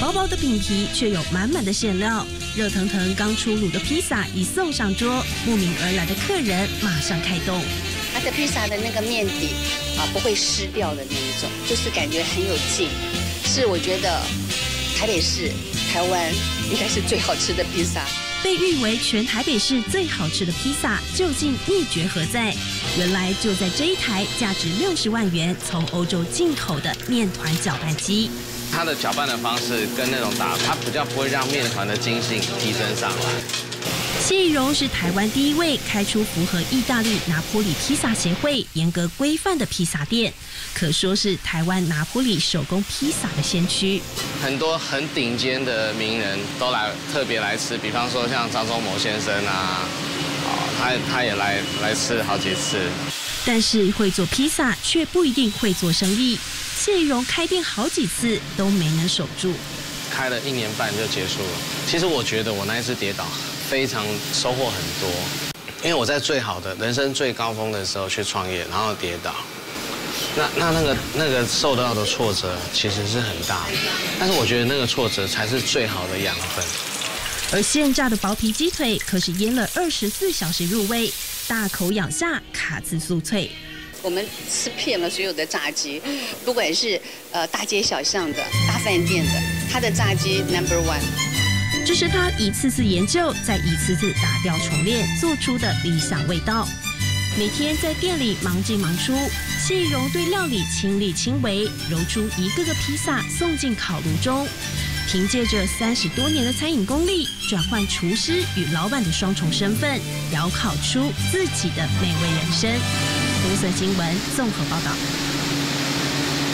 薄薄的饼皮却有满满的馅料，热腾腾刚出炉的披萨一送上桌，慕名而来的客人马上开动。 它的披萨的那个面底不会湿掉的那一种，就是感觉很有劲，是我觉得台北市、台湾应该是最好吃的披萨。 被誉为全台北市最好吃的披萨，究竟秘诀何在？原来就在这一台价值60万元从欧洲进口的面团搅拌机。 它的搅拌的方式跟那种它比较不会让面团的筋性提升上来。 谢宜荣是台湾第一位开出符合意大利拿坡里披萨协会严格规范的披萨店，可说是台湾拿坡里手工披萨的先驱。 很多很顶尖的名人都特别来吃，比方说像张忠谋先生啊，他也来吃好几次。 但是会做披萨却不一定会做生意，谢宜荣开店好几次都没能守住， 开了1年半就结束了。其实我觉得我那一次跌倒非常收获很多，因为我在最好的人生最高峰的时候去创业，然后跌倒，那个受到的挫折其实是很大的，但是我觉得那个挫折才是最好的养分。 而现炸的薄皮鸡腿可是腌了24小时入味，大口咬下卡滋酥脆。 我们吃遍了所有的炸鸡，不管是大街小巷的、大饭店的，它的炸鸡 No.1。 这是他一次次研究，再一次次打掉重练做出的理想味道。每天在店里忙进忙出，谢宜荣对料理亲力亲为，揉出一个个披萨送进烤炉中。凭借着30多年的餐饮功力，转换厨师与老板的双重身份，窑烤出自己的美味人生。芦笋新闻综合报道。